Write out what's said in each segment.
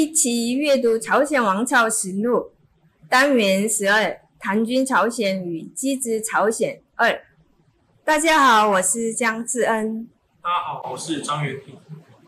一起阅读朝鲜王朝实录，单元12，唐军朝鲜与箕子朝鲜2。大家好，我是姜志恩。 大家好，我是张元平。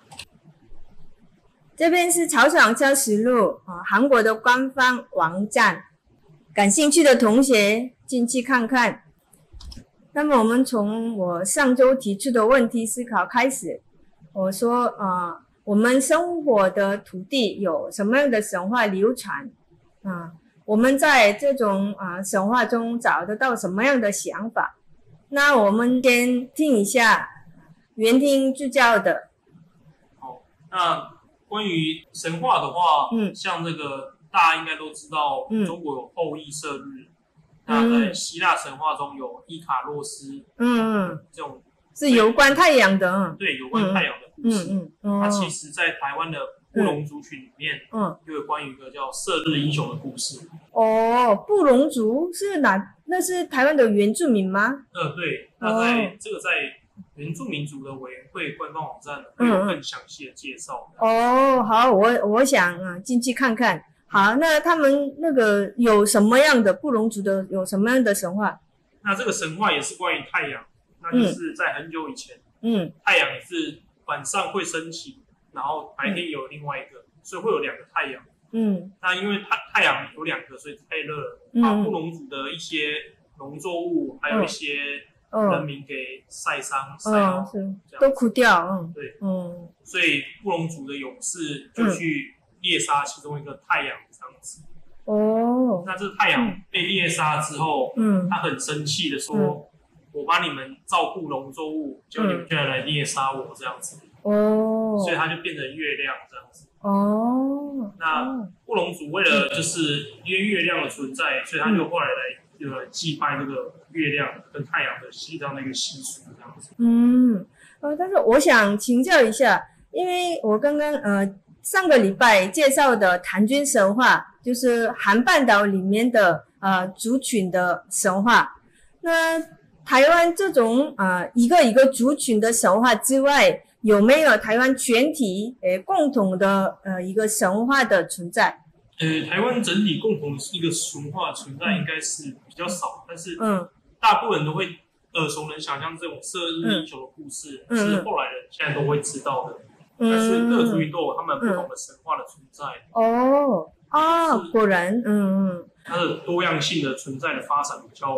这边是朝鲜王朝实录韩国的官方网站，感兴趣的同学进去看看。那么我们从我上周提出的问题思考开始，我说我们生活的土地有什么样的神话流传我们在这种神话中找得到什么样的想法。那我们先听一下原听助教的。 好，那关于神话的话，像这个大家应该都知道，中国有后羿射日，那在希腊神话中有伊卡洛斯，这种是有关太阳的， 对，有关太阳的故事。那其实，在台湾的布农族群里面，就有关于一个叫射日英雄的故事。 布农族是哪？那是台湾的原住民吗？ 对，那在原住民族的委员会官方网站会有更详细的介绍。 好，我想进去看看。好，那他们那个有什么样的布农族的有什么样的神话？ 那这个神话也是关于太阳，那就是在很久以前，太阳也是晚上会升起，然后白天有另外一个，所以会有两个太阳。那因为太阳有两个，所以太热了，把布农族的一些农作物，还有一些人民给晒伤， 都枯掉。 对，所以布农族的勇士就去猎杀其中一个太阳这样子。那这太阳被猎杀之后，他很生气的说：“我帮你们照顾农作物，就你们居然来猎杀我这样子。”所以他就变成月亮这样子。那布农族为了就是因为月亮的存在，所以他就后来来祭拜这个月亮跟太阳的这样的一个习俗这样子。 但是我想请教一下，因为我刚刚上个礼拜介绍的唐军神话，就是韩半岛里面的族群的神话。那台湾这种一个一个族群的神话之外，有没有台湾全体共同的一个神话的存在？ 台湾整体共同的一个神话存在应该是比较少，但是大部分人都会耳熟能详，像这种射日英雄的故事，是后来人现在都会知道的。但是各族群都有他们不同的神话的存在。 果然， 它的多样性的存在的发展比较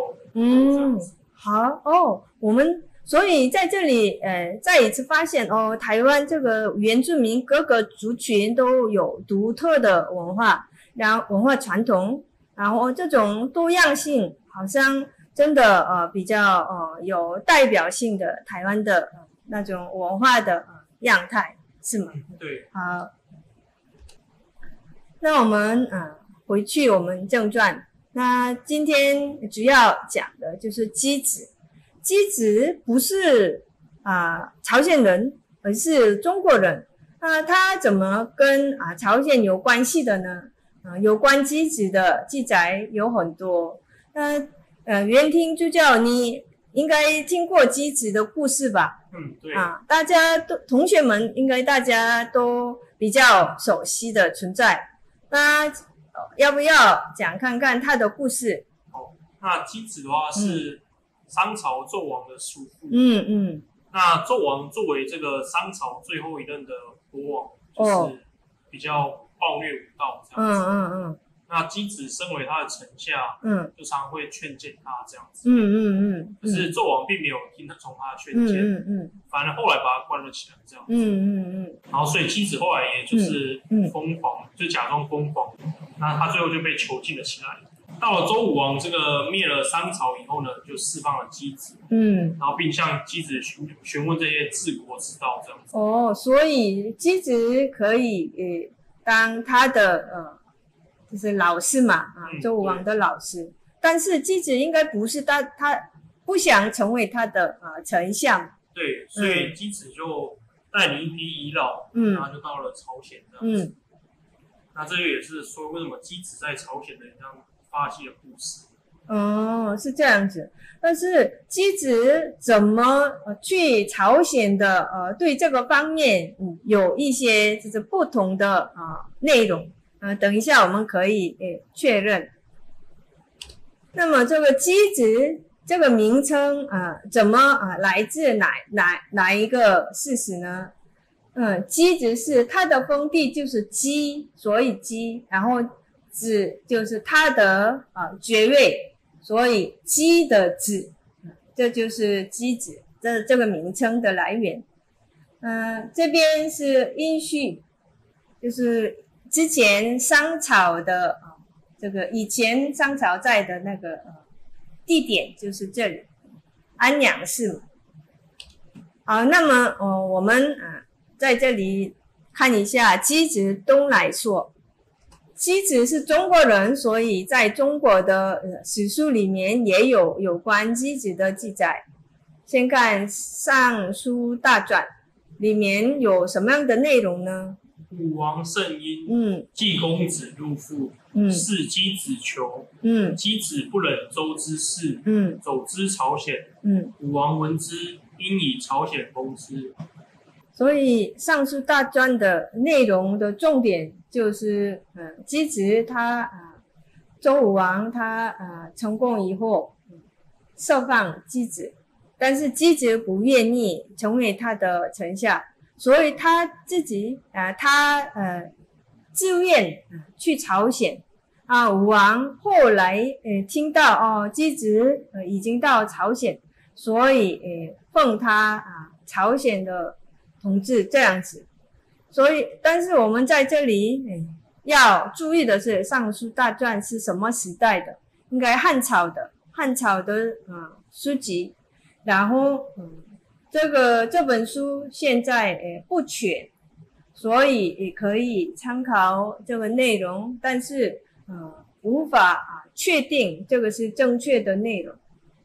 好我们所以在这里再一次发现台湾这个原住民各个族群都有独特的文化，然后文化传统，然后这种多样性好像真的比较有代表性的台湾的那种文化的样态，是吗？ 对。 好，那我们回去我们正传。那今天主要讲的就是箕子。箕子不是朝鲜人，而是中国人。他怎么跟朝鲜有关系的呢？有关箕子的记载有很多。原听助教，你应该听过箕子的故事吧？ 对。 大家同学们应该大家都比较熟悉的存在。那要不要讲看看他的故事？ 那箕子的话是商朝纣王的叔父。那纣王作为这个商朝最后一任的国王，就是比较暴虐无道这样子。那箕子身为他的臣下，就常常会劝谏他这样子。可是纣王并没有从他的劝谏，反而后来把他关了起来这样子。然后所以箕子后来也就是疯狂，就假装疯狂，那他最后就被囚禁了起来。到了周武王这个灭了商朝以后呢，就释放了箕子，然后并向箕子询问这些治国之道这样子。 所以箕子可以当他的就是老师嘛，周武王的老师。但是箕子应该不是他不想成为他的丞相。 对，所以箕子就带领一批遗老，然后就到了朝鲜这样子。那这个也是说为什么箕子在朝鲜的这样发迹的故事。 哦，是这样子。但是箕子怎么去朝鲜的对这个方面有一些就是不同的内容等一下我们可以确认。那么这个箕子这个名称怎么来自哪一个事实呢？箕子是它的封地就是箕，所以箕，然后子就是它的爵位，所以箕的子，这就是箕子这个名称的来源。这边是殷墟，就是之前商朝的这个以前商朝在的那个地点就是这里，安阳市嘛。好，那么我们在这里看一下箕子东来说。箕子是中国人，所以在中国的史书里面也有关箕子的记载。先看《尚书大传》，里面有什么样的内容呢？ 武王圣婴，季公子入父，是箕子囚，箕子不忍周之事，走之朝鲜，武王闻之，因以朝鲜封之。 所以《尚书大传》的内容的重点就是箕子他周武王他成功以后释放箕子，但是箕子不愿意成为他的臣下，所以他自己自愿去朝鲜。武王后来听到箕子已经到朝鲜，所以奉他朝鲜的统治这样子。所以但是我们在这里要注意的是，《尚书大传》是什么时代的？应该汉朝的书籍。然后这本书现在不全，所以也可以参考这个内容，但是无法确定这个是正确的内容。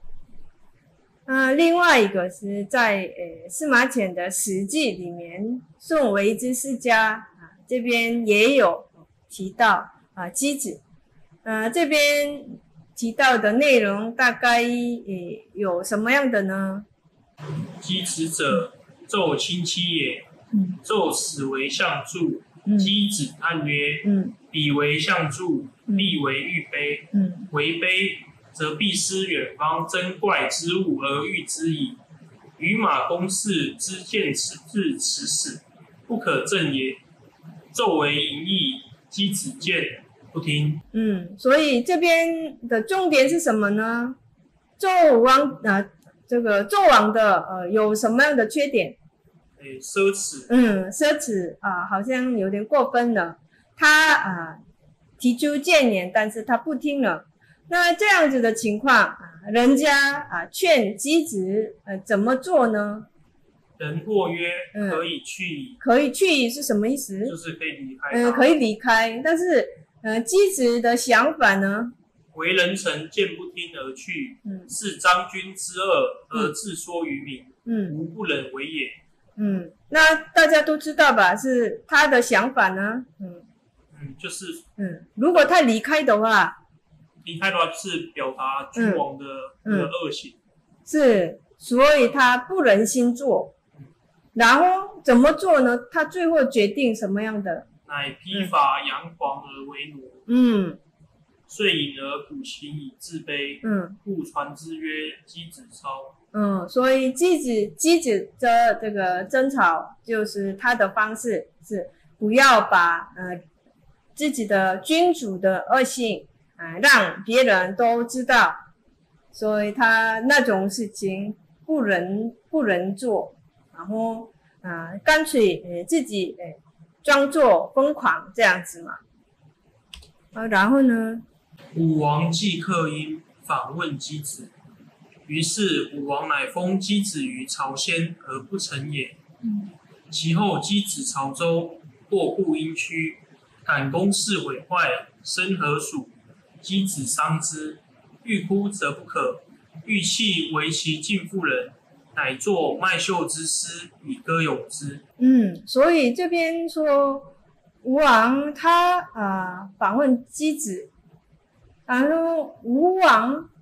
另外一个是在司马迁的《史记》里面，宋维之世家这边也有提到箕子。这边提到的内容大概有什么样的呢？ 箕子者，纣亲戚也。纣始为相助，箕子叹曰：彼为相助，必为玉碑。为碑，则必思远方珍怪之物而喻之矣。与马公氏之见此至此始，不可证也。纣为淫逸，箕子见不听。 所以这边的重点是什么呢？纣王这个纣王的有什么样的缺点？ 奢侈。 奢侈好像有点过分了。他提出谏言，但是他不听了。那这样子的情况人家劝箕子怎么做呢？ 人或曰可以去矣。 可以去矣是什么意思？ 就是可以离开。 可以离开，但是箕子的想法呢？ 为人臣见不听而去，是张君之恶而自说于民，吾不忍为也。 那大家都知道吧？是他的想法呢？ 就是如果他离开的话， 是表达君王的恶行， 是，所以他不忍心做。然后怎么做呢？他最后决定什么样的？ 乃披发扬黄而为奴。遂引而鼓行以自卑。故传之曰箕子操。 所以箕子的这个争吵，就是他的方式是不要把自己的君主的恶行让别人都知道，所以他那种事情不能做，然后干脆自己装作疯狂这样子嘛。然后呢？ 武王既克殷，访问箕子。于是武王乃封箕子于朝鲜而不成也。其后箕子朝周，过故殷墟，感宫室毁坏，生何属？箕子伤之，欲哭则不可，欲泣为其近妇人，乃作麦秀之诗以歌咏之。 所以这边说吴王他访问箕子，然后吴王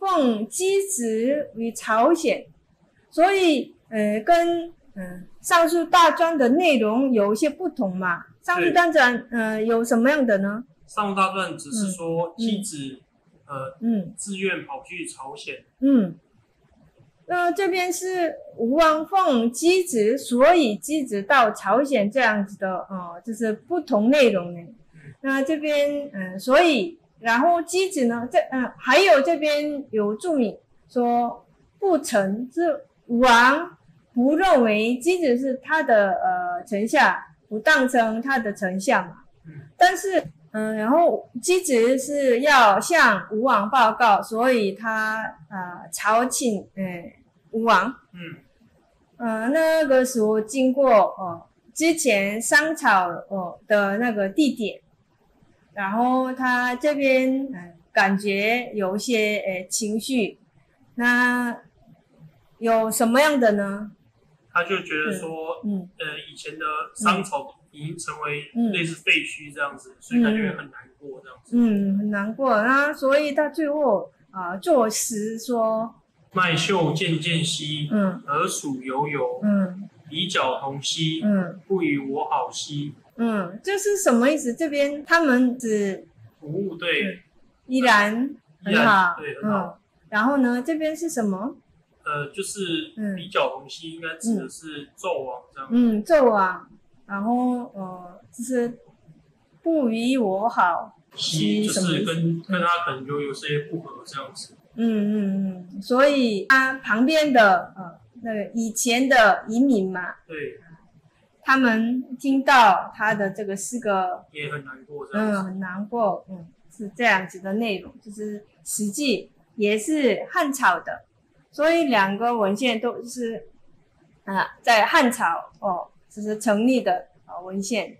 奉箕子为朝鲜，所以跟上述大传的内容有一些不同嘛。上述大传有什么样的呢？ 上述大传只是说箕子自愿跑去朝鲜。 那这边是吴王奉箕子，所以箕子到朝鲜这样子的就是不同内容呢。那这边所以然后箕子呢，还有这边有注明说不成，是吴王不认为箕子是他的臣下，不当成他的丞相嘛。但是然后箕子是要向吴王报告，所以他朝请吴王。那个时候经过之前商朝的那个地点，然后他这边感觉有一些情绪，那有什么样的呢？ 他就觉得说以前的商朝已经成为类似废墟这样子，所以感觉很难过这样子。 很难过。那所以他最后作诗说： 麦秀渐渐稀，鹅黍犹犹，比角同兮，不与我好兮。 这是什么意思？这边他们只服务对， 依然很好， 对，很好。 然后呢，这边是什么？ 就是比角同兮，应该指的是纣王这样。 纣王，然后就是不与我好兮，就是跟他可能就有些不合这样子。 所以他旁边的那个以前的移民嘛， 对， 他们听到他的这个诗歌也很难过这样子。 很难过，是这样子的内容，就是史记也是汉朝的。所以两个文献都是在汉朝就是成立的文献。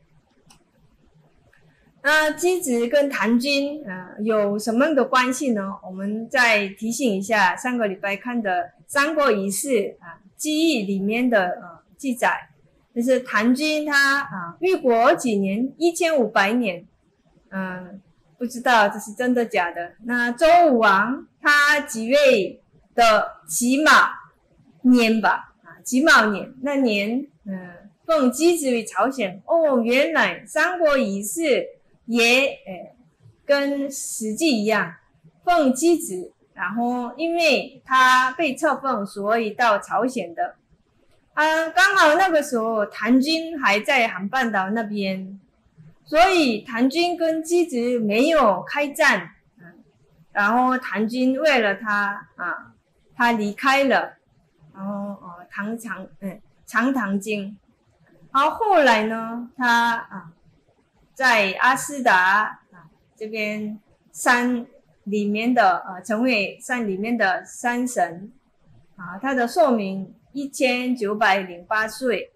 那箕子跟唐军有什么样的关系呢？我们再提醒一下上个礼拜看的《三国仪事》记忆里面的记载，就是唐军他寓国几年？1500年，不知道这是真的假的。那周武王他几月的己卯年吧，己卯年那年，奉箕子为朝鲜。原来《三国仪事》也跟《史记》一样，奉箕子，然后因为他被册封，所以到朝鲜的。刚好那个时候唐军还在韩半岛那边，所以唐军跟箕子没有开战，然后唐军为了他他离开了，然后长唐京。然后后来呢，他在阿斯达这边山里面的成为山里面的山神他的寿命1908岁。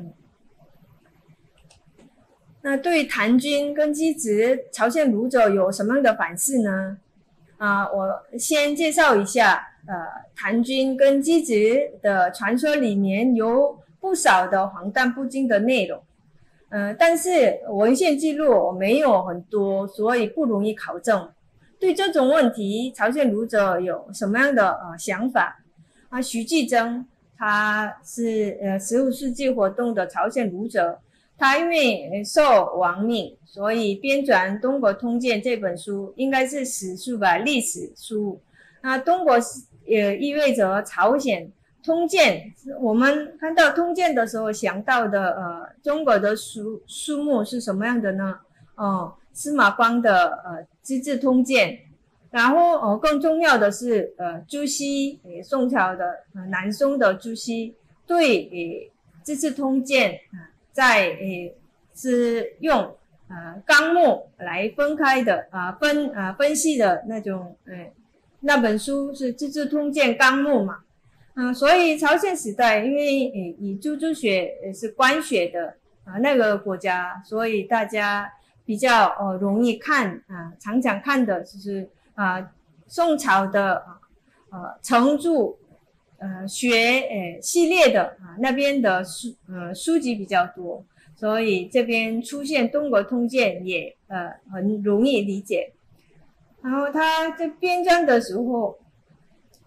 那对唐军跟箕子朝鲜儒者有什么样的反思呢？我先介绍一下唐军跟箕子的传说里面有不少的荒诞不经的内容，但是文献记录没有很多，所以不容易考证。对这种问题，朝鲜儒者有什么样的想法？徐继征他是15世纪活动的朝鲜儒者，他因为受亡命，所以编纂《东国通鉴》这本书，应该是史书吧，历史书。那东国也意味着朝鲜。通鉴，我们看到通鉴的时候想到的中国的书目是什么样的呢？司马光的资治通鉴，然后更重要的是朱熹，宋朝的南宋的朱熹对资治通鉴在是用纲目来分开的分析的那种那本书是资治通鉴纲目嘛。所以朝鲜时代因为以朱朱学是官学的那个国家，所以大家比较容易看常常看的就是宋朝的程注学系列的那边的书籍比较多，所以这边出现东国通鉴也很容易理解。然后他在编撰的时候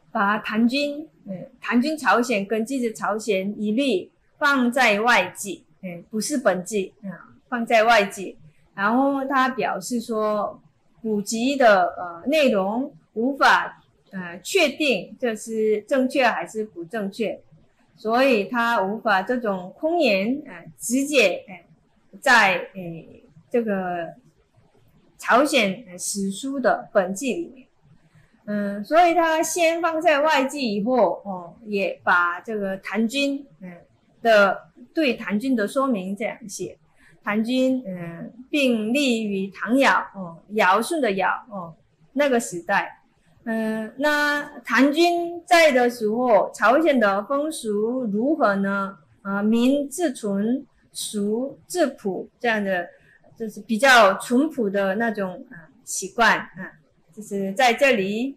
把檀君朝鲜跟机子朝鲜一律放在外记，不是本纪，放在外记。然后他表示说，古籍的内容无法确定这是正确还是不正确，所以他无法这种空言直接在这个朝鲜史书的本纪里面。所以他先放在外记以后，也把这个檀君对檀君的说明这样写。檀君并立于唐尧，尧舜的尧，那个时代。那檀君在的时候，朝鲜的风俗如何呢？民自存，俗自朴，这样的就是比较淳朴的那种习惯。就是在这里，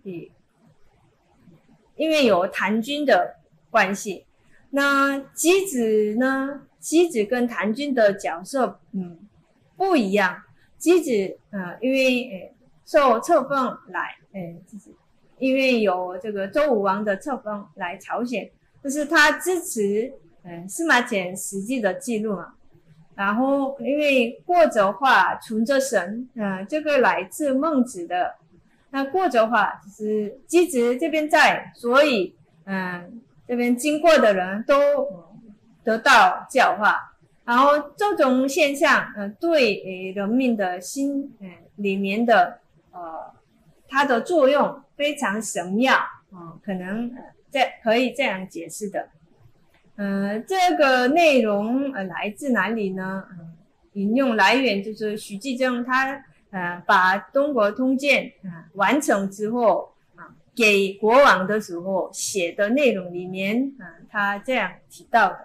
因为有檀君的关系，那箕子呢？箕子跟檀君的角色不一样。箕子因为受册封来，就是因为有这个周武王的册封来朝鲜，就是他支持司马迁实际的记录嘛。然后因为过者化存着神，这个来自孟子的。那过者化就是箕子这边在，所以这边经过的人都得到教化。然后这种现象对人民的心里面的它的作用非常神妙，可能可以这样解释的。这个内容来自哪里呢？引用来源就是徐继正他把《中国通鉴》完成之后给国王的时候写的内容里面他这样提到的。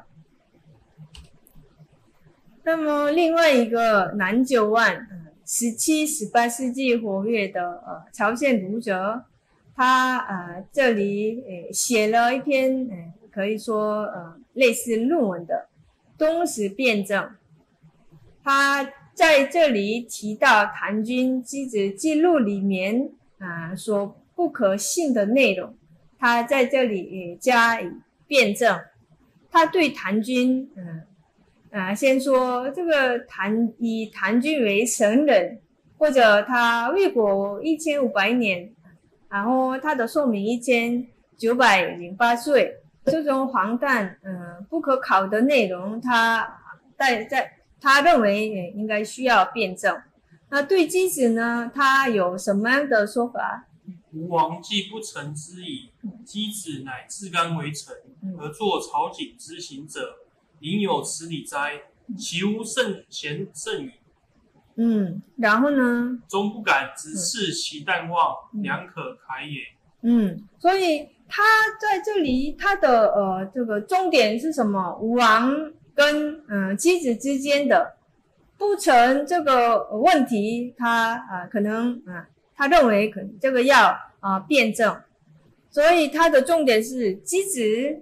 那么另外一个南九万17、18世纪活跃的朝鲜儒者，他这里写了一篇可以说类似论文的《东史辩证》。他在这里提到檀君箕子记录里面所不可信的内容，他在这里加以辩证。他对檀君先说这个以檀君为神人，或者他为国1500年，然后他的寿命1908岁，这种荒诞不可考的内容，他认为应该需要辩证。那对箕子呢，他有什么样的说法？ 吴王既不臣之矣，箕子乃自甘为臣，而作朝觐之行者，宁有此理哉？其无圣贤甚矣。 然后呢？ 终不敢直视其淡忘，良可慨也。 所以他在这里，他的这个重点是什么？吴王跟箕子之间的不成这个问题，他可能他认为可能这个要辩证，所以他的重点是箕子，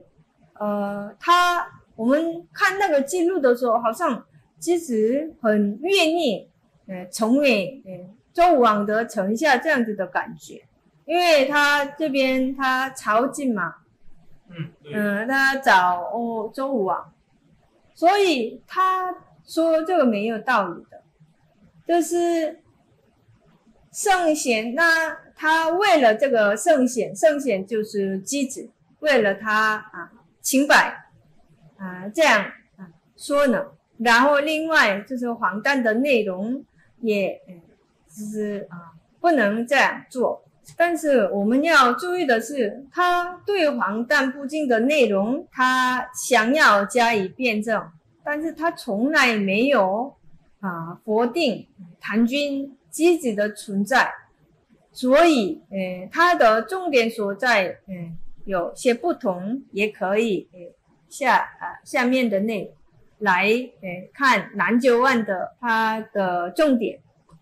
我们看那个记录的时候，好像箕子很愿意成为周武王的臣下这样子的感觉，因为他这边他朝觐嘛，他找周武王，所以他说这个没有道理的，就是圣贤，那他为了这个圣贤就是箕子，为了他清白这样说呢。然后另外就是荒诞的内容也就是不能这样做。但是我们要注意的是，他对荒诞不敬的内容他想要加以辩证，但是他从来没有否定檀君箕子的存在，所以他的重点所在有些不同，也可以下面的内容来看南九万的他的重点。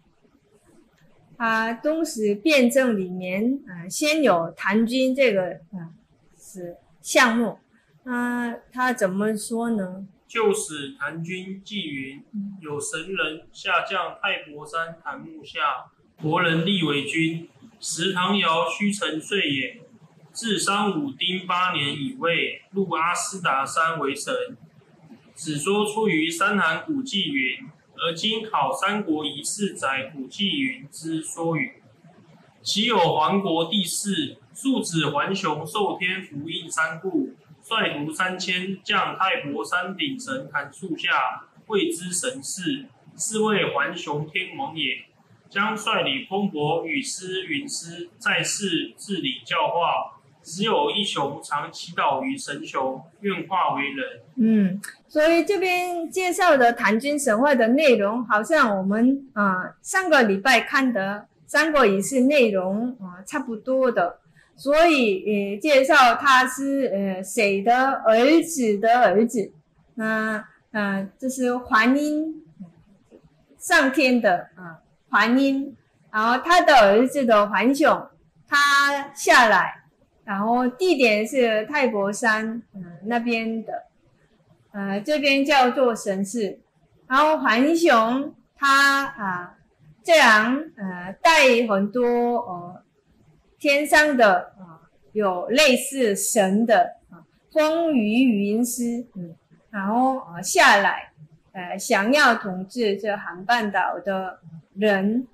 他东史辩证里面先有檀君这个是项目，他怎么说呢？ 就使檀君记云，有神人下降太伯山檀木下，国人立为君，时唐尧虚臣岁也。 自商武丁8年以位，入阿斯达山为神。只说出于山韩古纪云，而今考三国仪式载古纪云之说语。其有桓国第4，庶子桓雄受天福印三顾，率徒3000，降太伯山顶神坛树下，谓之神事，是谓桓雄天王也。将率领封伯、羽师、允师在世治理教化，只有一雄常祈祷于神雄，愿化为人。 所以这边介绍的谭军神话的内容，好像我们上个礼拜看的三国仪式内容差不多的，所以介绍他是谁的儿子的儿子，这是桓因，上天的桓因，然后他的儿子的桓雄，他下来，然后地点是太伯山那边的，这边叫做神寺。然后桓雄他这样带很多天上的有类似神的风雨云师，然后下来想要统治这韩半岛的人。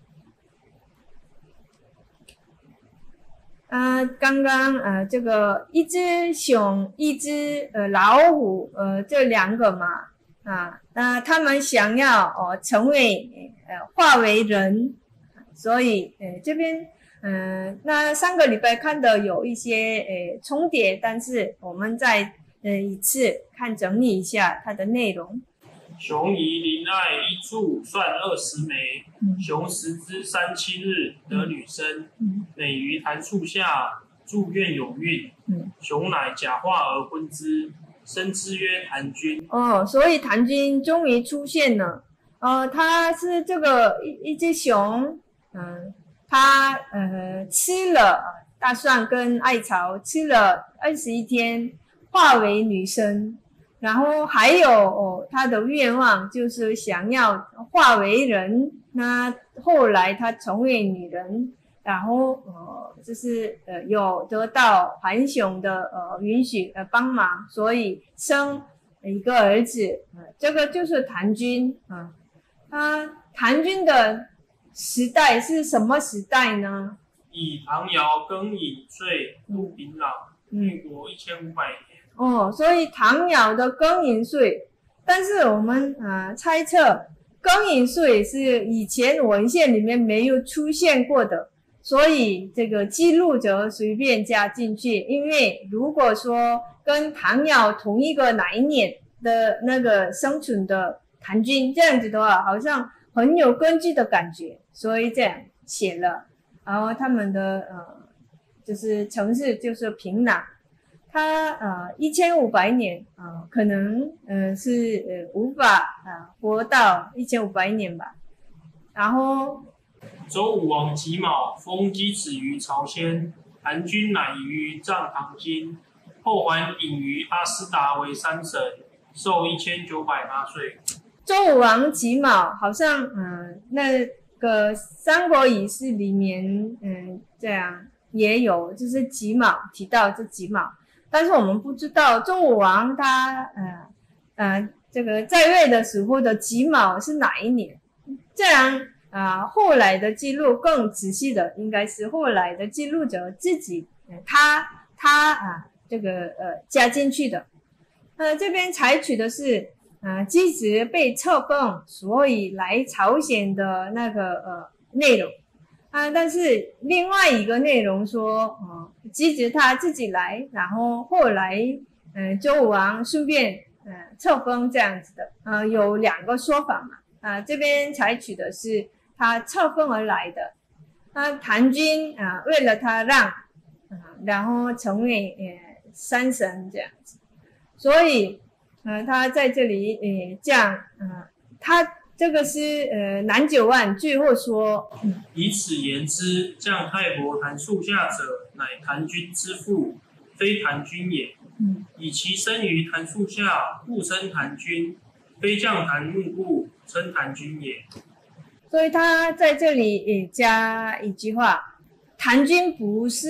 刚刚这个一只熊一只老虎这两个嘛那他们想要成为化为人，所以这边那上个礼拜看的有一些重叠，但是我们再一次看整理一下它的内容。 熊宜邻爱一柱算20枚，熊食之3、7日得女生，每于檀树下祝愿有孕，熊乃假化而婚之，生之曰谭军。 所以谭军终于出现了。他是这个一只熊，他吃了大蒜跟艾草，吃了21天，化为女生。然后还有他的愿望就是想要化为人，那后来他成为女人，然后就是有得到桓雄的允许帮忙，所以生一个儿子，这个就是谭军谭军的时代是什么时代呢？ 以唐尧庚寅岁入丙朗，民国1500年。 所以唐尧的庚寅岁，但是我们猜测庚寅岁是以前文献里面没有出现过的，所以这个记录者随便加进去，因为如果说跟唐尧同一个哪一年的那个生存的谭军这样子的话，好像很有根据的感觉，所以这样写了。然后他们的就是城市就是平壤。他1500年可能是无法活到1500年吧。然后周武王己卯封箕子于朝鲜，谭军乃于藏唐津，后还隐于阿斯达为三神，寿1908岁。 周武王己卯好像那个三国仪式里面这样也有，就是己卯提到这己卯。但是我们不知道周武王他这个在位的时候的己卯是哪一年，这样后来的记录更仔细的应该是后来的记录者自己他这个加进去的。这边采取的是箕子被册封，所以来朝鲜的那个内容但是另外一个内容说箕子他自己来，然后后来周武王顺便册封这样子的有两个说法嘛这边采取的是他册封而来的。谭军为了他让然后成为三神这样子，所以他在这里这样他这个是南九万最后说以此言之，降太伯谭树下者，乃谭军之父，非谭军也。以其生于谭树下，故称谭军，非降谭木故，称谭军也。 所以他在这里加一句话，谭军不是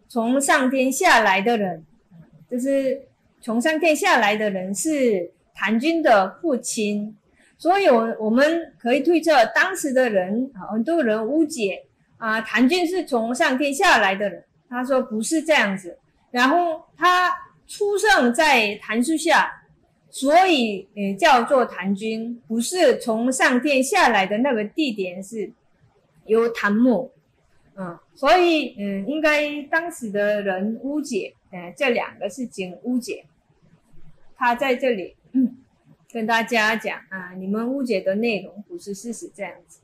从上天下来的人，就是从上天下来的人是谭军的父亲，所以我们可以推测当时的人很多人误解谭军是从上天下来的人，他说不是这样子，然后他出生在檀树下，所以叫做谭军，不是从上天下来的那个地点是由檀木，所以应该当时的人误解，这两个事情误解。他在这里跟大家讲你们误解的内容不是事实这样子。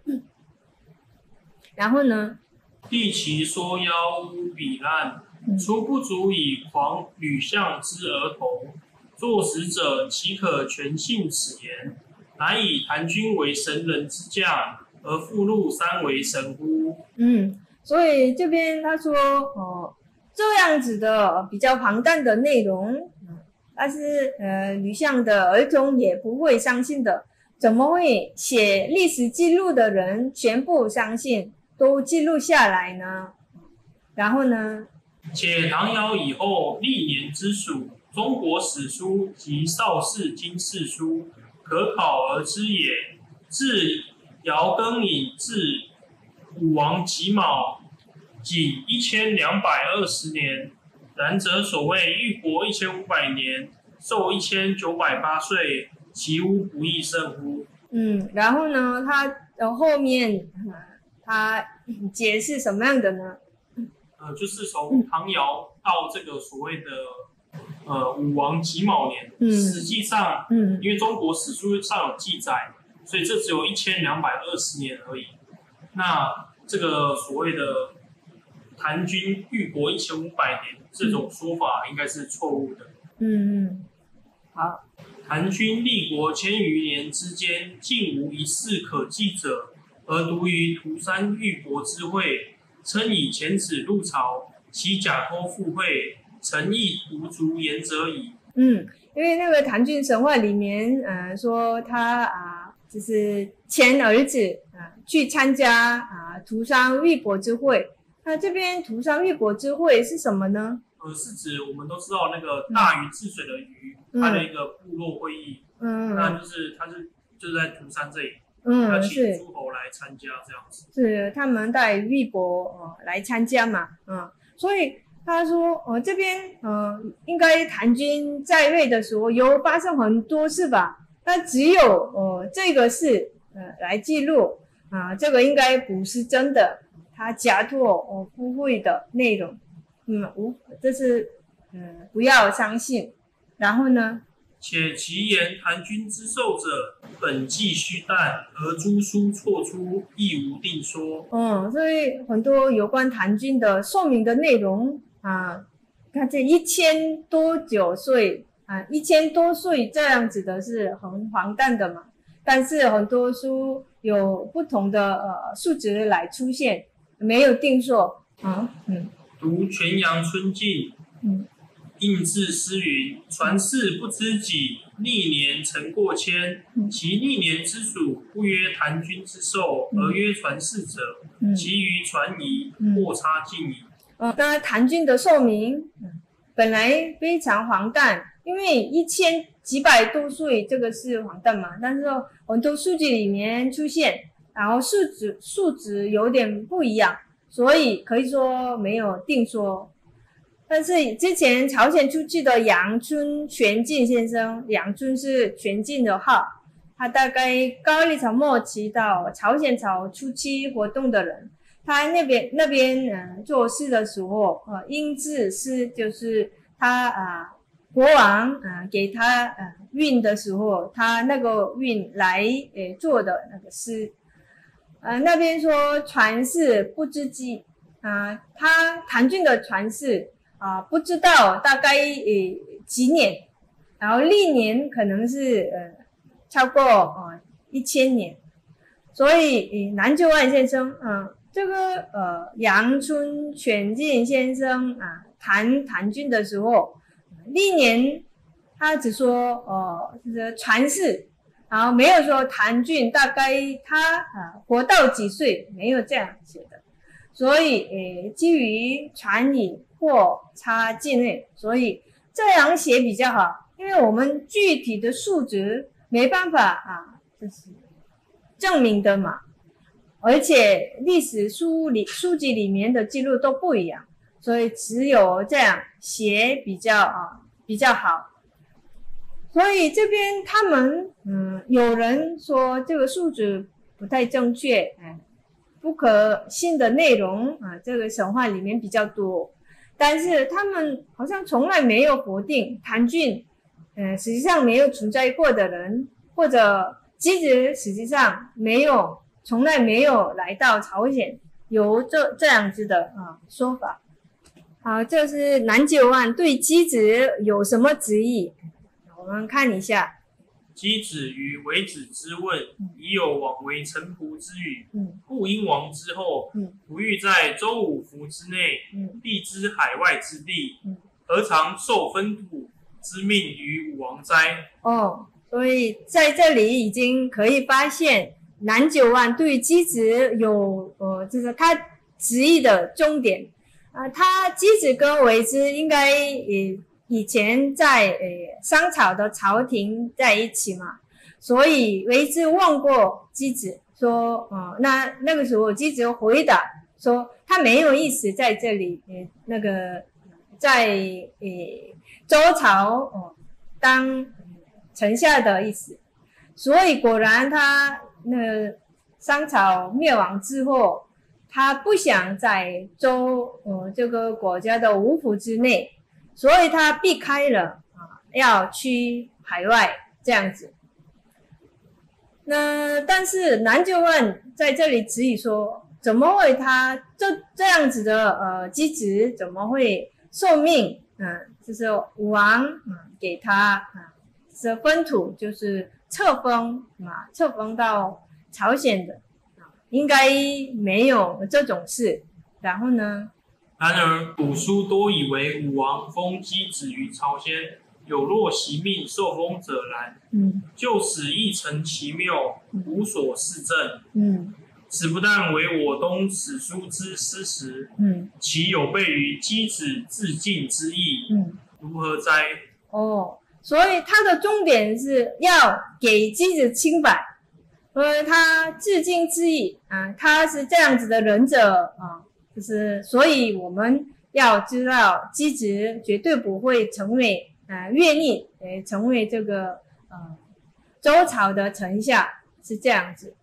然后呢， 帝其说妖污彼烂，初不足以狂吕相之儿童。作史者岂可全信此言？乃以谭军为神人之将，而附录三为神乎？ 所以这边他说这样子的比较庞大的内容，但是吕相的儿童也不会相信的，怎么会写历史记录的人全部相信，都记录下来呢？然后呢， 且唐尧以后历年之属，中国史书及邵氏经世书可考而知也。自尧庚寅至武王己卯，仅1220年。然则所谓欲活1500年，寿1908岁，其乎不亦甚乎？ 然后呢，他后面他解释什么样的呢？ 就是从唐尧到这个所谓的武王己卯年，实际上，因为中国史书上有记载，所以这只有1220年而已。那这个所谓的谭军欲活1500年这种说法应该是错误的。 好。 谭军立国1000余年之间，竟无一事可记者，而独于涂山玉帛之会，称以遣子入朝，其假托附会，诚意无足言者矣。 因为那个谭军神话里面说他就是遣儿子去参加涂山玉帛之会。那这边涂山玉帛之会是什么呢？ 是指我们都知道那个大禹治水的禹，他的一个部落会议，那就是就是在涂山这里，要请诸侯来参加这样子。 是他们带玉帛来参加嘛，所以他说这边应该谭军在位的时候有发生很多事吧，那只有这个事来记录这个应该不是真的，他假托附会的内容。这是不要相信。然后呢， 且其言谭军之寿者，本纪虚诞，而诸书错出，亦无定说。 所以很多有关谭军的寿命的内容看这1000多9岁1000多岁这样子的是很荒诞的嘛，但是很多书有不同的数值来出现，没有定说。 读全阳春镜，应字诗云：传世不知己，历年成过千。其历年之属，不曰谭军之寿，而曰传世者，其余传疑，或差尽矣。 当然谭军的寿命本来非常荒诞，因为1000几百多岁这个是荒诞嘛，但是很多数据里面出现，然后数值有点不一样，所以可以说没有定说。但是之前朝鲜出去的杨春全进先生，杨春是全进的号，他大概高丽朝末期到朝鲜朝初期活动的人，他那边做事的时候应制诗就是他国王给他运的时候，他那个运来做的那个诗。那边说传世不知己他谭军的传世不知道大概几年，然后历年可能是超过1000年。所以南九万先生这个杨春全进先生谈谭军的时候，历年他只说就是传世，然后没有说谭军大概他活到几岁，没有这样写的。 所以基于传语或差境内，所以这样写比较好，因为我们具体的数值没办法就是证明的嘛，而且历史书籍里面的记录都不一样，所以只有这样写比较好。所以这边他们有人说这个数值不太正确，不可信的内容这个神话里面比较多，但是他们好像从来没有否定谭俊实际上没有存在过的人，或者机子实际上从来没有来到朝鲜，有这样子的说法。好，这是南九万对机子有什么旨意？我们看一下。 箕子于为子之问，已有往为臣仆之语。故因亡之后，不欲在周五服之内，必知海外之地，何尝受分土之命于武王哉？ 所以在这里已经可以发现，南九万对箕子有就是他旨意的重点。他箕子跟为之应该以前在商朝的朝廷在一起嘛，所以为之问过箕子说，那个时候箕子回答说他没有意思在这里那个在周朝当臣下的意思，所以果然他那商朝灭亡之后，他不想在周这个国家的五府之内，所以他避开了要去海外这样子。那但是南九万在这里质疑说，怎么会他这样子的箕子怎么会受命就是武王给他这分土，就是册封到朝鲜的，应该没有这种事。然后呢？ 然而古书多以为武王封箕子于朝鲜，有若袭命受封者然。就此异成奇妙，无所事证。此不但为我东史书之失实，其有悖于箕子自尽之意，如何哉？ 所以他的重点是要给箕子清白，他自尽之意他是这样子的忍者就是所以我们要知道箕子绝对不会成为越逆成为这个周朝的臣下，是这样子。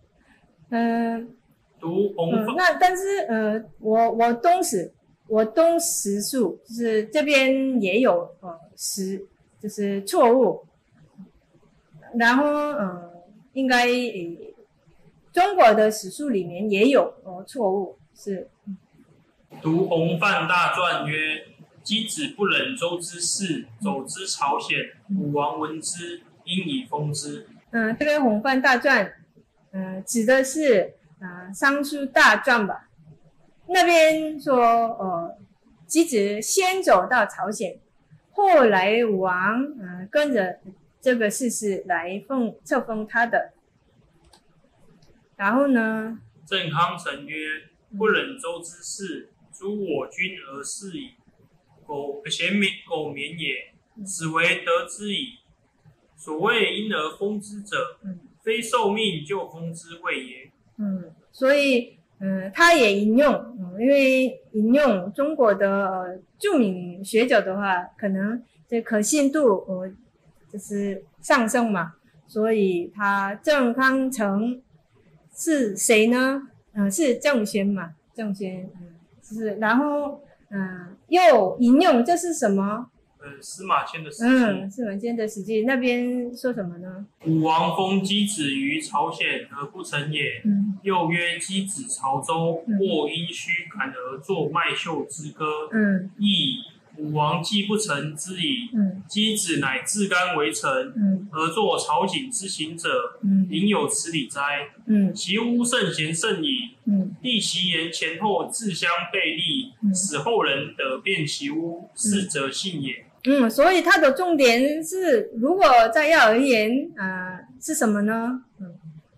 那但是我东史书就是这边也有就是错误，然后应该中国的史书里面也有错误，是。 读洪范大传曰：箕子不忍周之事，走之朝鲜，武王闻之，因以封之。 这个洪范大传指的是尚书大传吧，那边说箕子先走到朝鲜，后来武王跟着这个事实来册封他的。然后呢， 郑康成曰：不忍周之事，诸我君而事矣，苟免也，此为得之矣。所谓因而封之者，非受命就封之谓也。 所以他也引用因为引用中国的著名学者的话，可能这可信度就是上升嘛，所以他郑康成是谁呢？是郑宣嘛，郑宣是，然后又引用这是什么？ 司马迁的史记。 司马迁的史记那边说什么呢？ 武王封箕子于朝鲜而不成也。又曰箕子朝周，或因虚感而作麦秀之歌。亦武王既不成之矣。箕子乃自甘为臣，而作朝覇之行者，应有此理哉？其乎圣贤甚矣。立其言前后自相背立，使后人得辨其污，是则信也。 所以它的重点是，如果摘要而言是什么呢？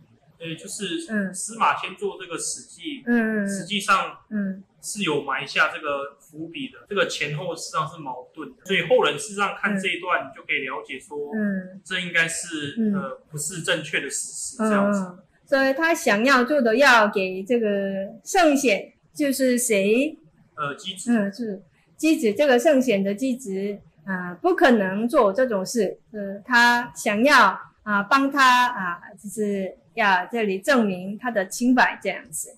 就是司马迁做这个《史记》，实际上是有埋下这个伏笔的，这个前后实际上是矛盾的，所以后人事实上看这一段就可以了解说，这应该是不是正确的史实这样子。 所以他想要做的要给这个圣贤，就是谁？ 箕子， 是箕子，这个圣贤的箕子不可能做这种事，他想要帮他就是要这里证明他的清白这样子。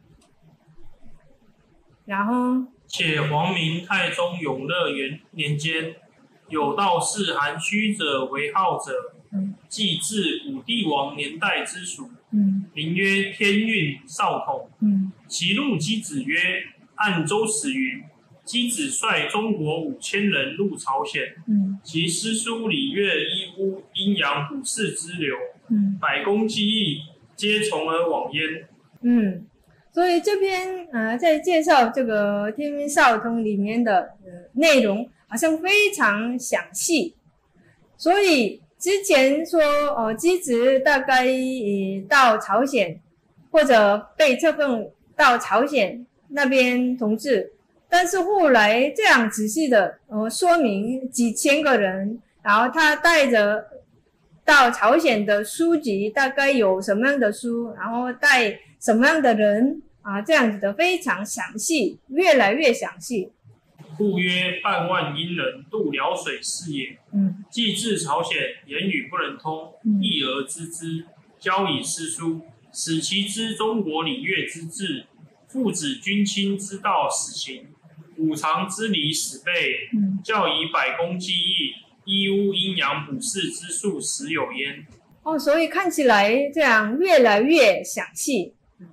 然后， 且皇明太宗永乐年间，有道士含虚者为号者，即至武帝王年代之属，名曰天运少统。其录箕子曰：按周史云，箕子率中国5000人入朝鲜，其诗书礼乐医巫阴阳卜筮之流，百工技艺皆从而往焉。 所以这篇在介绍这个《天运少统》里面的内容，好像非常详细。所以之前说箕子大概到朝鲜，或者被册封到朝鲜那边统治，但是后来这样仔细的说明几千个人，然后他带着到朝鲜的书籍大概有什么样的书，然后带什么样的人这样子的非常详细，越来越详细。 故曰半万殷人渡辽水是也。既至朝鲜，言语不能通，一而知之，教以诗书，使其知中国礼乐之治，父子君亲之道始行，五常之理始备，教以百工技艺，医巫阴阳卜筮之术始有焉。 所以看起来这样越来越详细。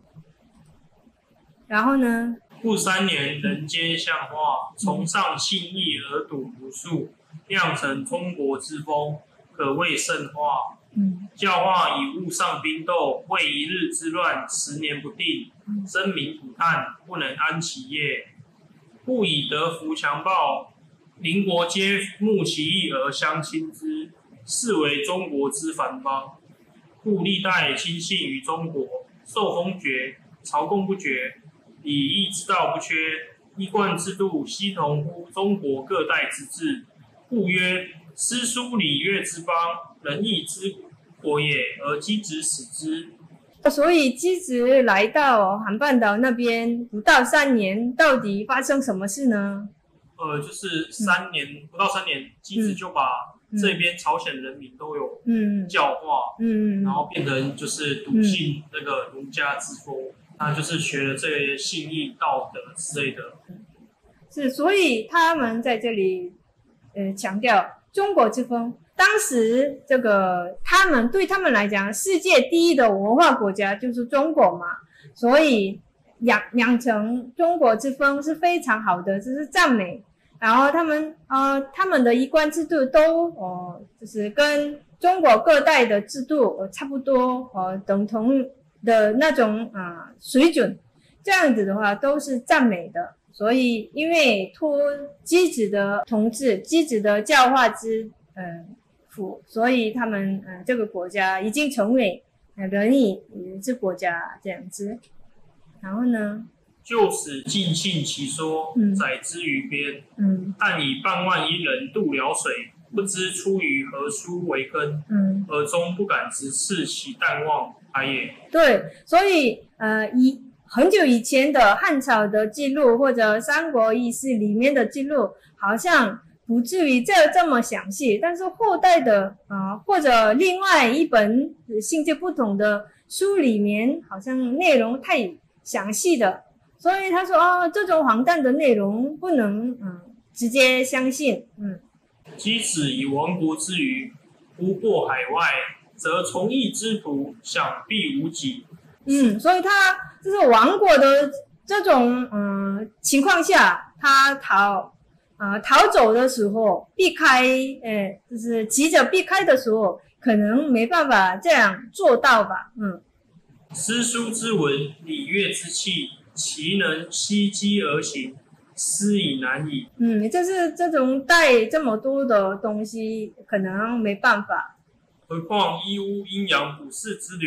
然后呢？ 故3年人皆相化，崇尚信义而笃儒术，酿成中国之风，可谓圣化。教化以物上兵斗，为一日之乱，10年不定，生民苦叹，不能安其业。故以德服强暴，邻国皆慕其义而相亲之，是为中国之繁邦。故历代亲信于中国，受封爵，朝贡不绝，礼义之道不缺，衣冠制度悉同乎中国各代之治。故曰：诗书礼乐之邦，仁义之国也，而箕子始之。 所以箕子来到韩半岛那边不到3年，到底发生什么事呢？ 就是不到3年，箕子就把这边朝鲜人民都有教化，然后变成就是笃信那个儒家之风。他就是学了这些信义道德之类的。 是，所以他们在这里强调中国之风。当时这个对他们来讲，世界第一的文化国家就是中国嘛，所以养成中国之风是非常好的，这是赞美。然后他们的衣冠制度都就是跟中国各代的制度差不多等同的那种水准，这样子的话都是赞美的。所以因为托箕子的统治，箕子的教化之福，所以他们这个国家已经成为仁义之国家这样子。然后呢， 就使尽信其说，载之于边。但以半万殷人渡辽水，不知出于何书为根，而终不敢直视其淡忘也。 对，所以很久以前的汉朝的记录或者三国义士里面的记录，好像不至于这么详细，但是后代的或者另外一本性质不同的书里面，好像内容太详细的，所以他说这种荒诞的内容不能直接相信。 箕子以亡国之余，忽过海外，则从义之徒想必无几。 所以他就是亡国的这种情况下，他逃走的时候避开，就是急着避开的时候，可能没办法这样做到吧。 诗书之文，礼乐之器，其能息机而行，斯以难矣。 就是这种带这么多的东西，可能没办法。 何况医巫阴阳卜筮之流，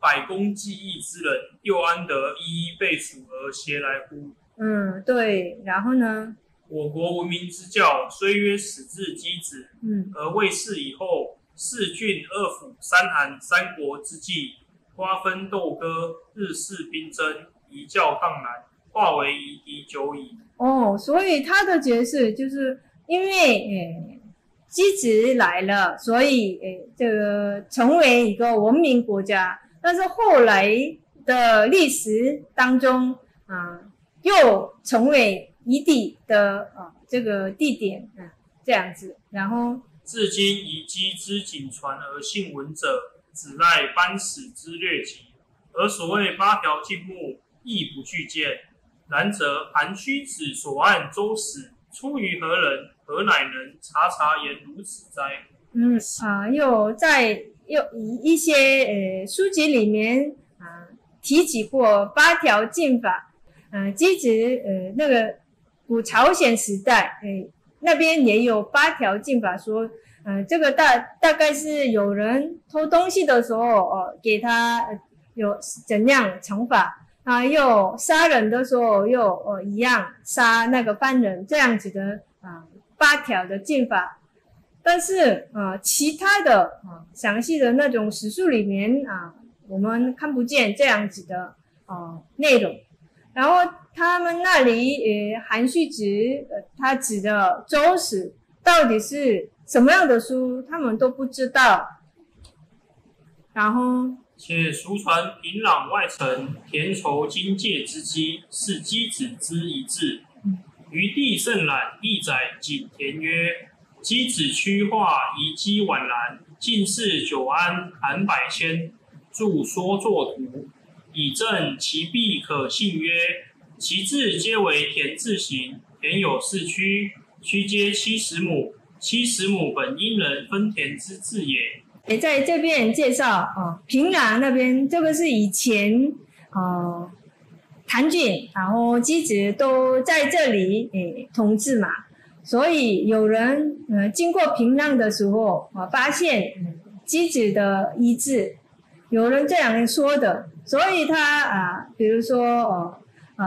百工技艺之人，又安得一一备属而偕来乎？ 对。然后呢？ 我国文明之教，虽曰始自箕子，而魏氏以后，四郡二府三韩三国之际，瓜分斗割，日式兵争，一教荡然，化为夷狄久矣。 所以他的解释就是因为箕子来了，所以这个成为一个文明国家。但是后来的历史当中又成为夷狄的这个地点这样子。然后至今以箕之仅传而信闻者，只赖班史之略集，而所谓八条禁目亦不具见。然则韩须子所案周史出于何人？何乃能察言如此哉？又一些书籍里面提起过八条禁法。箕子那个古朝鲜时代那边也有八条禁法，说这个大概是有人偷东西的时候给他有怎样惩罚又杀人的时候又一样杀那个犯人，这样子的八条的禁法。但是其他的详细的那种史书里面我们看不见这样子的内容。然后他们那里韩须子他指的周史到底是什么样的书，他们都不知道。然后且俗传平壤外臣田畴荆芥之机，是箕子之一志。余地甚览记载景田曰：箕子趋化遗迹宛然，进士久安韩百千，著说作图，以证其必可信曰：其字皆为田字形，田有4区，区皆70亩，70亩本因人分田之字也。 在这边介绍平壤那边，这个是以前谭俊然后箕子都在这里统治嘛，所以有人经过平壤的时候发现箕子的遗址，有人这样说的。所以他比如说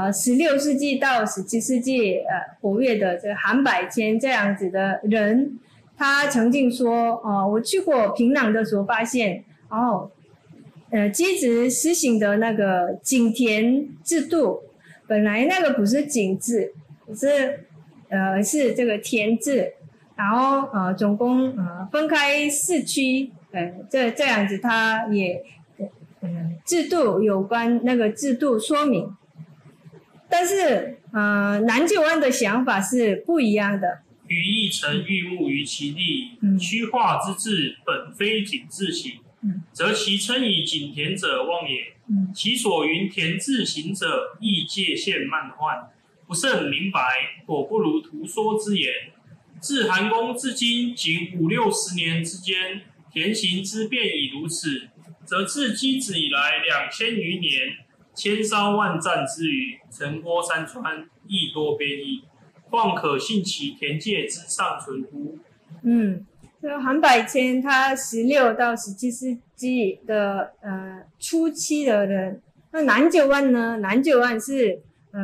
16世纪到17世纪活跃的这个韩百千这样子的人，他曾经说我去过平壤的时候发现箕子实行的那个井田制度，本来那个不是井字，是这个田字，然后总共分开4区，这样子他也制度有关那个制度说明。但是南九安的想法是不一样的。 予一臣欲目于其地，虚化之志本非井字形，则其称以井田者妄也。其所云田字形者，亦界限漫涣，不甚明白，果不如图说之言。自韩公至今仅50、60年之间，田形之变已如此，则自箕子以来2000余年，千烧万战之余，城郭山川亦多变异，况可信其田界之尚存乎？ 这个韩百千他16到17世纪的初期的人。那南九安呢？南九安是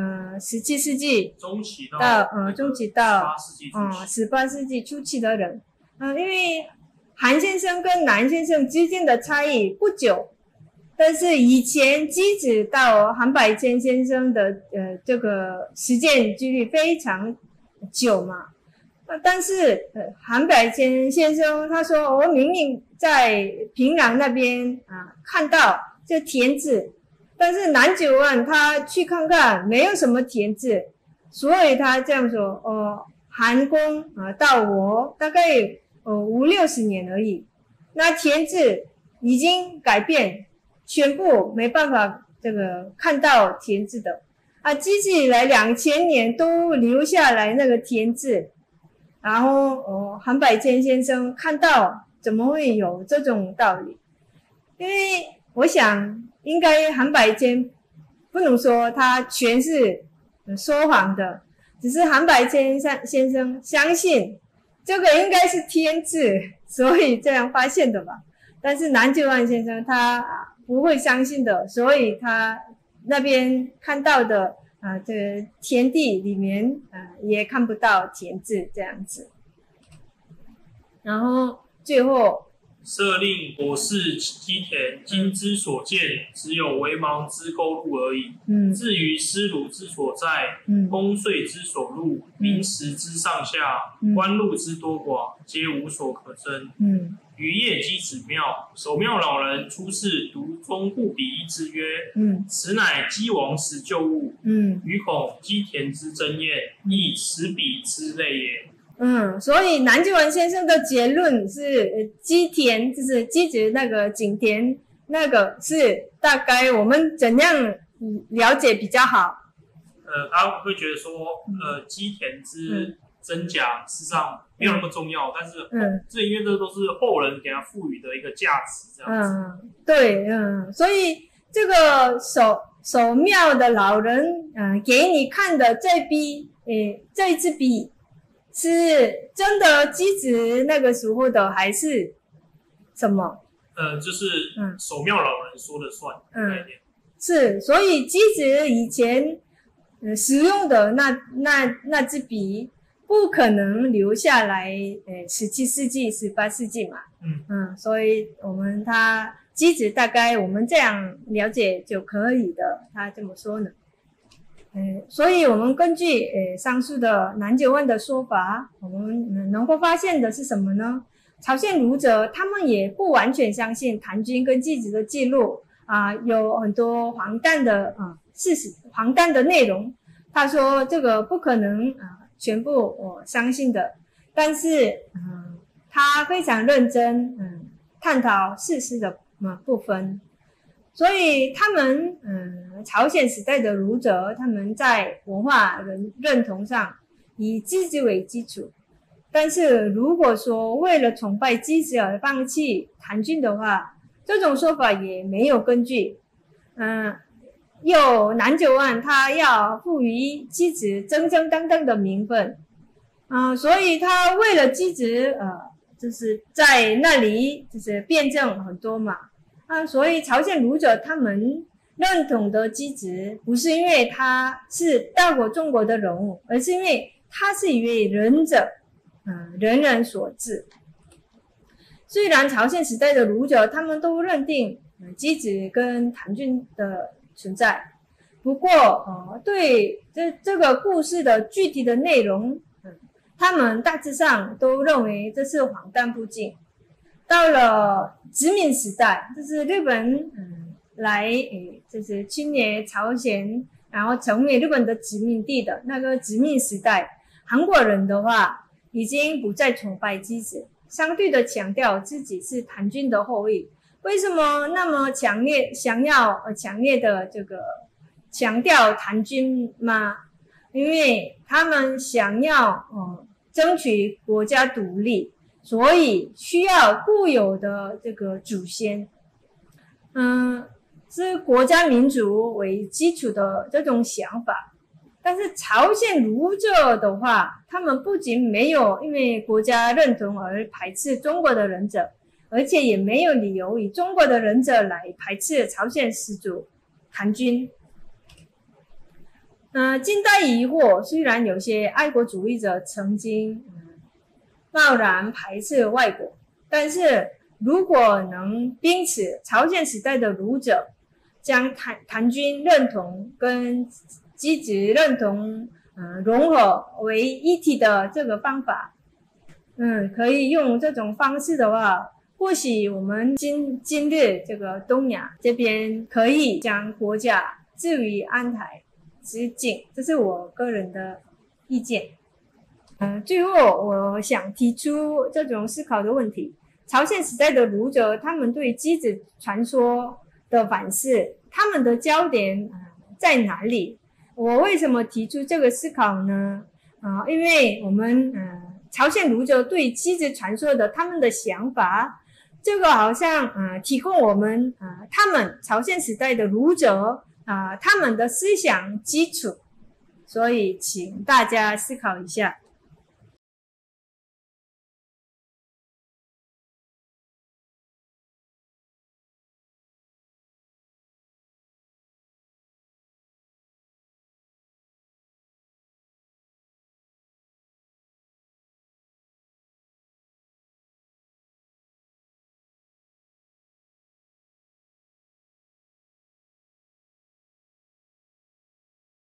17世纪中期到 18世纪初期的人。因为韩先生跟南先生之间的差异不久，但是以前箕子到韩百千先生的这个时间距离非常久嘛。但是韩百千先生他说，我明明在平壤那边看到这田字，但是南九安他去看看没有什么田字，所以他这样说韩公到我大概50、60年而已，那田字已经改变，全部没办法这个看到田字的箕子以来2000年都留下来那个田字。然后韩百千先生看到，怎么会有这种道理？因为我想应该韩百千不能说他全是说谎的，只是韩百千先生相信这个应该是天字，所以这样发现的吧。 但是南九万先生他不会相信的，所以他那边看到的这个田地里面也看不到田字这样子。然后最后设令国事基田今之所见，只有微茫之沟路而已。至于丝鲁之所在，功税之所入，名实之上下，官禄之多寡，皆无所可争。于业基子庙，守庙老人出世独中不比一之曰：此乃基王时旧物。余恐基田之真验，亦此彼之类也。 所以南九文先生的结论是基田就是基子那个井田那个是大概我们怎样了解比较好？ 他会觉得说基田之真假事实上没有那么重要，但是这因为这都是后人给他赋予的一个价值这样子。 对，所以这个守庙的老人给你看的这一支笔是真的基子那个时候的还是什么？ 就是守庙老人说了算概念。 是，所以基子以前使用的那支笔不可能留下来17世纪18世纪嘛。所以他基子大概我们这样了解就可以的，他这么说呢。所以我们根据上述的南九问的说法，我们能够发现的是什么呢？朝鲜儒者他们也不完全相信谭军跟季子的记录有很多荒诞的事实、荒诞的内容。他说这个不可能全部我相信的，但是他非常认真探讨事实的部分。所以他们朝鲜时代的儒者，他们在文化认同上以基子为基础，但是如果说为了崇拜基子而放弃谭军的话，这种说法也没有根据。有南九万他要赋予基子正正当当的名分所以他为了基子就是在那里就是辩证很多嘛所以朝鲜儒者他们认同的基子不是因为他是大国中国的人物，而是因为他是一位仁者人人所知。虽然朝鲜时代的儒者他们都认定基子跟谭军的存在，不过对这个故事的具体的内容他们大致上都认为这是荒诞不经。到了殖民时代，就是日本来就是侵略朝鲜，然后成为日本的殖民地的那个殖民时代，韩国人的话已经不再崇拜基子，相对的强调自己是谭军的后裔。为什么那么强烈想要强烈的这个强调谭军吗？因为他们想要争取国家独立，所以需要固有的这个祖先是国家民族为基础的这种想法。但是朝鲜儒者的话，他们不仅没有因为国家认同而排斥中国的忍者，而且也没有理由以中国的忍者来排斥朝鲜始祖谭军。近代以后，虽然有些爱国主义者曾经贸然排斥外国，但是如果能秉持朝鲜时代的儒者将谭军认同跟基子认同融合为一体的这个方法可以用这种方式的话，或许我们今日这个东亚这边可以将国家置于安泰之境，这是我个人的意见。最后我想提出这种思考的问题：朝鲜时代的儒者他们对基子传说的反思，他们的焦点在哪里？我为什么提出这个思考呢？因为我们朝鲜儒者对基子传说的他们的想法，这个好像提供我们他们朝鲜时代的儒者他们的思想基础，所以请大家思考一下。